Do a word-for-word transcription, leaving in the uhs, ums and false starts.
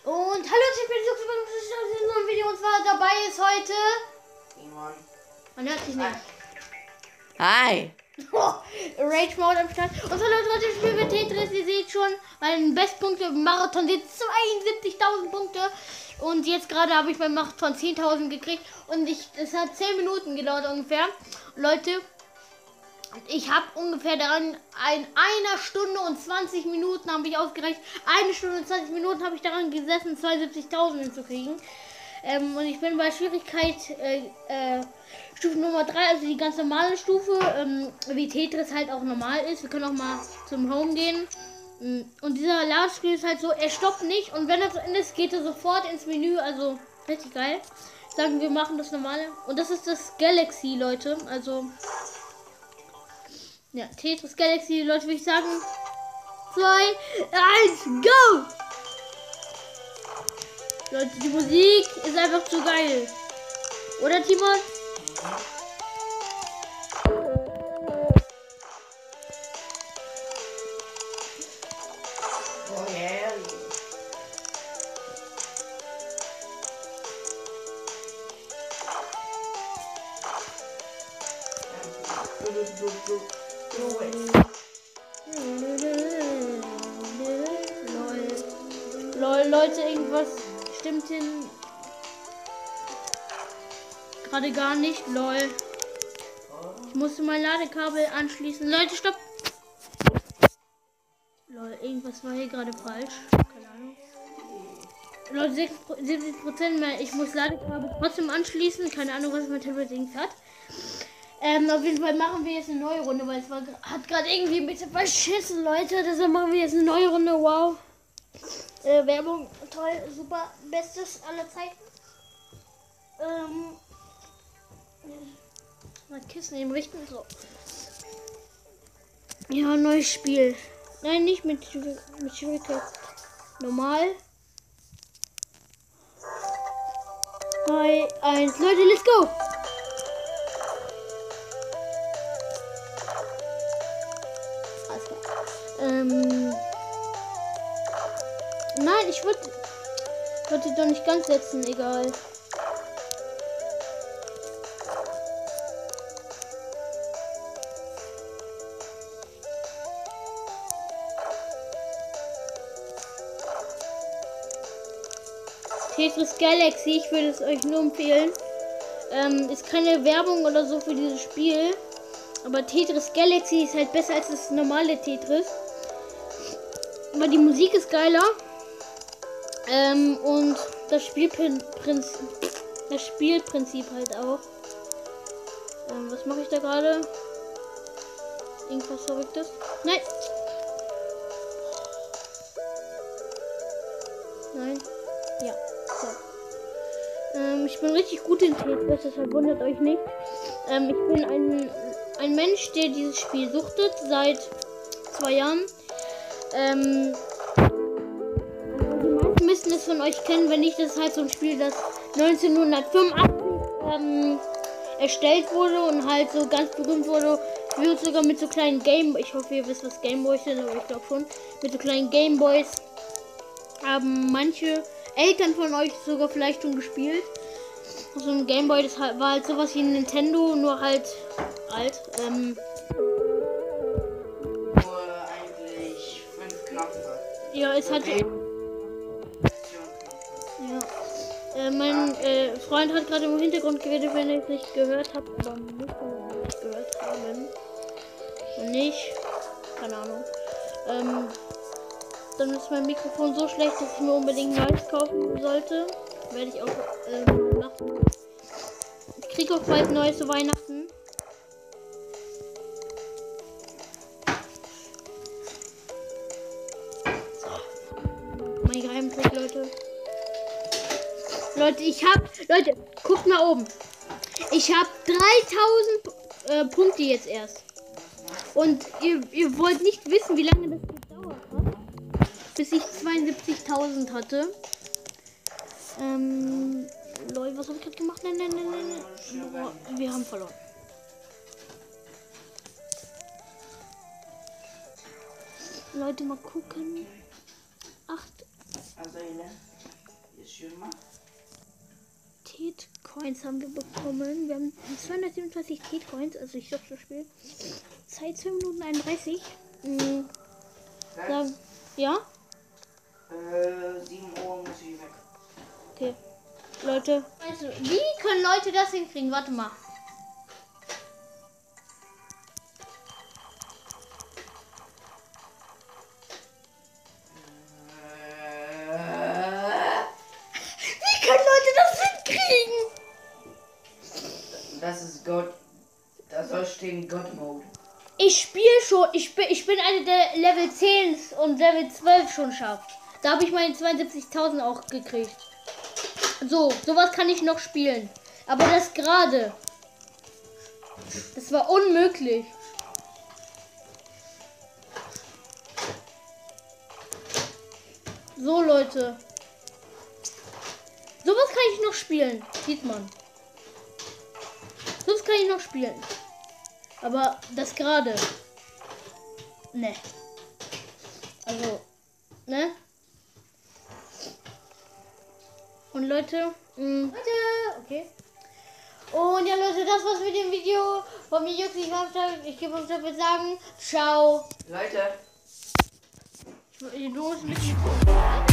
Und hallo, ich bin Suchs in einem Video und zwar dabei ist heute. Simon. Man hört sich nicht. Hi. Rage Mode am Start. Und so Leute, heute spielen wir Tetris. Ihr seht schon, mein Bestpunkte im Marathon sind zweiundsiebzigtausend Punkte. Und jetzt gerade habe ich beim Marathon zehntausend gekriegt. Und ich, es hat zehn Minuten gedauert ungefähr. Leute, ich habe ungefähr daran in einer Stunde und zwanzig Minuten habe ich ausgerechnet. Eine Stunde und zwanzig Minuten habe ich daran gesessen, zweiundsiebzigtausend hinzukriegen. Ähm, und ich bin bei Schwierigkeit äh, äh, Stufe Nummer drei, also die ganz normale Stufe, ähm, wie Tetris halt auch normal ist. Wir können auch mal zum Home gehen. Und dieser Ladescreen ist halt so, er stoppt nicht und wenn er zu Ende ist, geht er sofort ins Menü. Also richtig geil. Sagen wir machen das normale. Und das ist das Galaxy, Leute. Also ja, Tetris Galaxy, Leute, würde ich sagen. zwei, eins, go! Leute, die Musik ist einfach zu geil. Oder, Timon? Oh yeah. Lol. Lol, Leute, irgendwas stimmt hin. Gerade gar nicht. Lol. Ich musste mein Ladekabel anschließen. Leute, stopp. Lol, irgendwas war hier gerade falsch. Keine Ahnung. Leute, siebzig Prozent mehr. Ich muss Ladekabel trotzdem anschließen. Keine Ahnung, was mein Tablet links hat. Ähm, auf jeden Fall machen wir jetzt eine neue Runde, weil es war, hat gerade irgendwie ein bisschen verschissen, Leute. Deshalb machen wir jetzt eine neue Runde. Wow. Äh, Werbung, toll, super, bestes aller Zeiten. Ähm, mal Kissen eben richten, so. Ja, neues Spiel. Nein, nicht mit, mit Schwierigkeit. Normal. drei, eins, Leute, let's go! Alles klar. Ähm. Nein, ich würde wollte doch nicht ganz setzen, egal. Tetris Galaxy, ich würde es euch nur empfehlen. Ähm, ist keine Werbung oder so für dieses Spiel. Aber Tetris Galaxy ist halt besser als das normale Tetris. Aber die Musik ist geiler. Ähm, und das Spielprinzip, das Spielprinzip halt auch. Ähm, was mache ich da gerade? Irgendwas Verrücktes? Nein! Nein. Ja. So. Ähm, ich bin richtig gut in Tetris, deshalb wundert euch nicht. Ähm, ich bin ein, ein Mensch, der dieses Spiel suchtet seit zwei Jahren. Ähm, die meisten müssen es von euch kennen, wenn nicht, das ist halt so ein Spiel, das neunzehnhundertfünfundachtzig ähm, erstellt wurde und halt so ganz berühmt wurde. Wird sogar mit so kleinen Game, ich hoffe ihr wisst was Gameboys sind, aber ich glaube schon, mit so kleinen Gameboys haben manche Eltern von euch sogar vielleicht schon gespielt. So ein Gameboy, das war halt sowas wie ein Nintendo, nur halt alt. Ähm, Nur eigentlich fünf Knöpfe. ja, es hatte. Okay. Ja. Äh, mein äh, Freund hat gerade im Hintergrund geredet, wenn ihr es nicht gehört habt, aber müssen wir nicht gehört haben. Und nicht. Keine Ahnung. Ähm, dann ist mein Mikrofon so schlecht, dass ich mir unbedingt neues kaufen sollte. Werde ich auch ähm, machen. Ich kriege auch bald neues zu Weihnachten. So. Mein Geheimtrick, Leute. Leute, ich hab. Leute, guckt mal oben. Ich habe dreitausend äh, Punkte jetzt erst. Und ihr, ihr wollt nicht wissen, wie lange das gedauert hat, bis ich zweiundsiebzigtausend hatte. Ähm, Leute, was habe ich gerade gemacht? Nein, nein, nein, nein, nein. Boah, wir haben verloren. Leute, mal gucken. Acht. Also, schön macht. T-Coins haben wir bekommen. Wir haben zweihundertsiebenunddreißig T-Coins, also ich glaube das Spiel. Zeit zwei Minuten einunddreißig. Mhm. Dann, ja? Äh, sieben Uhr muss ich weg. Okay. Leute. Also, wie können Leute das hinkriegen? Warte mal. Wie können Leute das hinkriegen? Das ist Gott. Da soll stehen God-Mode. Ich spiele schon. Ich bin, ich bin eine der Level zehn und Level zwölf schon schafft. Da habe ich meine zweiundsiebzigtausend auch gekriegt. So, sowas kann ich noch spielen. Aber das gerade. Das war unmöglich. So, Leute. Sowas kann ich noch spielen. Sieht man. Sowas kann ich noch spielen. Aber das gerade. Ne. Also, ne? Und Leute, mh, Leute, okay. Und ja, Leute, das war's mit dem Video von mir. Ich ich gebe uns dafür sagen, ciao. Leute. Ich, du musst mit